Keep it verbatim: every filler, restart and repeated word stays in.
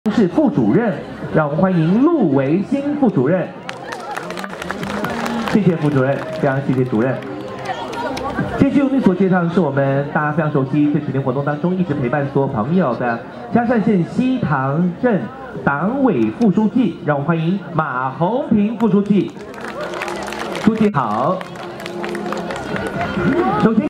是副主任，让我们欢迎陆维新副主任。谢谢副主任，非常谢谢主任。继续我们所介绍的是我们大家非常熟悉，这几年活动当中一直陪伴所有朋友的嘉善县西塘镇党委副书记，让我们欢迎马红平副书记。书记好。首先。